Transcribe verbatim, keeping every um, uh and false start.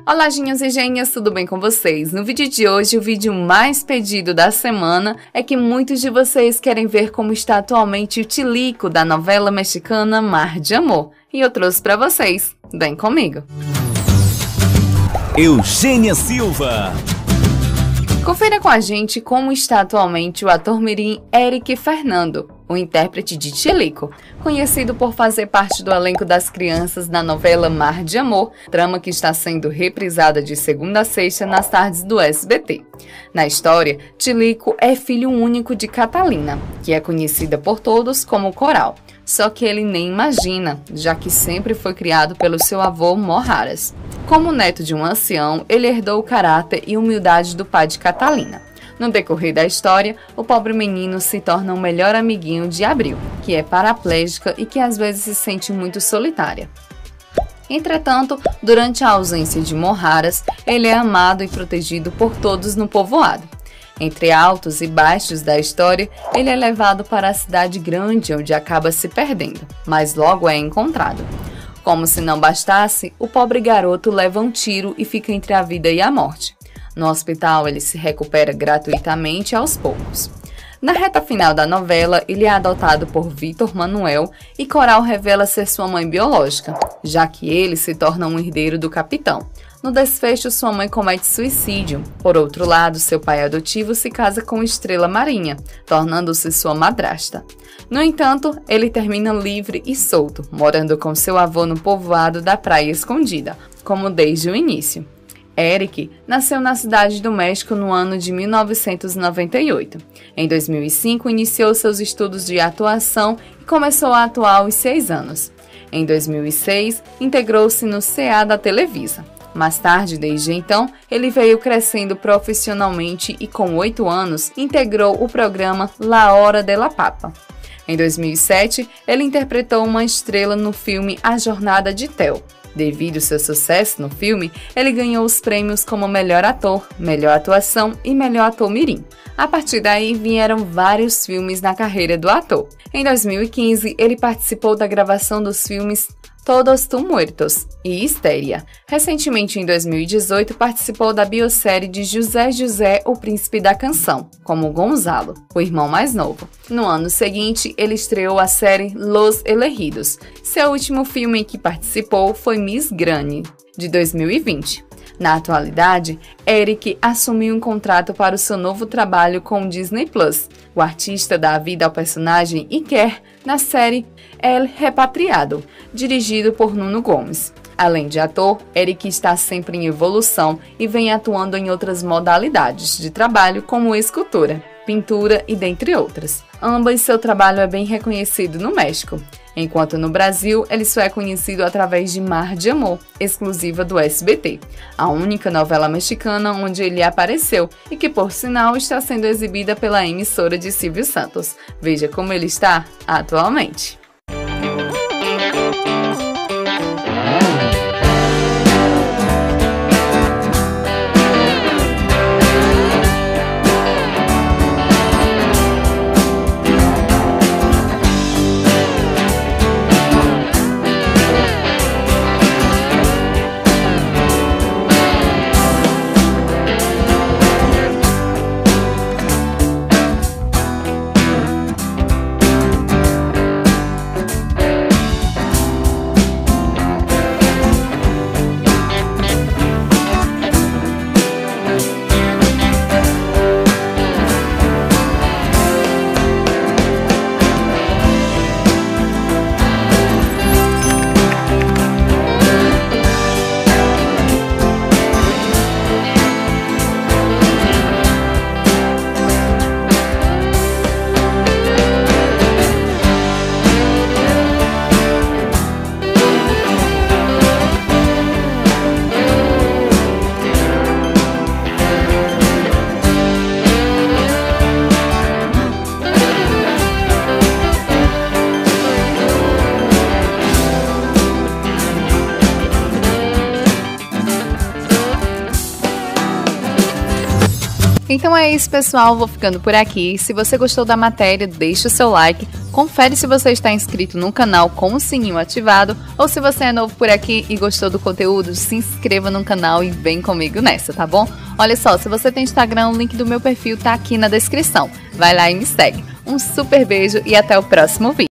Olá, Ginhos e Gênias, tudo bem com vocês? No vídeo de hoje, o vídeo mais pedido da semana é que muitos de vocês querem ver como está atualmente o Tilico da novela mexicana Mar de Amor. E eu trouxe para vocês. Vem comigo! Eugênia Silva. Confira com a gente como está atualmente o ator mirim Eric Fernando, o intérprete de Tilico, conhecido por fazer parte do elenco das crianças na novela Mar de Amor, trama que está sendo reprisada de segunda a sexta nas tardes do S B T. Na história, Tilico é filho único de Catalina, que é conhecida por todos como Coral, só que ele nem imagina, já que sempre foi criado pelo seu avô Mojarras. Como neto de um ancião, ele herdou o caráter e humildade do pai de Catalina. No decorrer da história, o pobre menino se torna o melhor amiguinho de Abril, que é paraplégica e que às vezes se sente muito solitária. Entretanto, durante a ausência de Mojarras, ele é amado e protegido por todos no povoado. Entre altos e baixos da história, ele é levado para a cidade grande, onde acaba se perdendo, mas logo é encontrado. Como se não bastasse, o pobre garoto leva um tiro e fica entre a vida e a morte. No hospital, ele se recupera gratuitamente aos poucos. Na reta final da novela, ele é adotado por Vítor Manuel e Coral revela ser sua mãe biológica, já que ele se torna um herdeiro do capitão. No desfecho, sua mãe comete suicídio. Por outro lado, seu pai adotivo se casa com Estrela Marinha, tornando-se sua madrasta. No entanto, ele termina livre e solto, morando com seu avô no povoado da Praia Escondida, como desde o início. Eric nasceu na cidade do México no ano de mil novecentos e noventa e oito. Em dois mil e cinco, iniciou seus estudos de atuação e começou a atuar aos seis anos. Em dois mil e seis, integrou-se no C A da Televisa. Mais tarde, desde então, ele veio crescendo profissionalmente e, com oito anos, integrou o programa La Hora de la Papa. Em dois mil e sete, ele interpretou uma estrela no filme A Jornada de Theo. Devido ao seu sucesso no filme, ele ganhou os prêmios como Melhor Ator, Melhor Atuação e Melhor Ator Mirim. A partir daí, vieram vários filmes na carreira do ator. Em dois mil e quinze, ele participou da gravação dos filmes Todos Tu Muertos e Histeria. Recentemente, em dois mil e dezoito, participou da biosérie de José José, o Príncipe da Canção, como Gonzalo, o irmão mais novo. No ano seguinte, ele estreou a série Los Elegidos. Seu último filme em que participou foi Miss Granny, de dois mil e vinte. Na atualidade, Eric assumiu um contrato para o seu novo trabalho com o Disney Plus. O artista dá vida ao personagem Iker na série El Repatriado, dirigido por Nuno Gomes. Além de ator, Eric está sempre em evolução e vem atuando em outras modalidades de trabalho, como escultura, pintura e dentre outras. Ambas, seu trabalho é bem reconhecido no México, enquanto no Brasil ele só é conhecido através de Mar de Amor, exclusiva do S B T, a única novela mexicana onde ele apareceu e que, por sinal, está sendo exibida pela emissora de Silvio Santos. Veja como ele está atualmente. Então é isso, pessoal, vou ficando por aqui. Se você gostou da matéria, deixa o seu like, confere se você está inscrito no canal com o sininho ativado, ou se você é novo por aqui e gostou do conteúdo, se inscreva no canal e vem comigo nessa, tá bom? Olha só, se você tem Instagram, o link do meu perfil tá aqui na descrição. Vai lá e me segue. Um super beijo e até o próximo vídeo.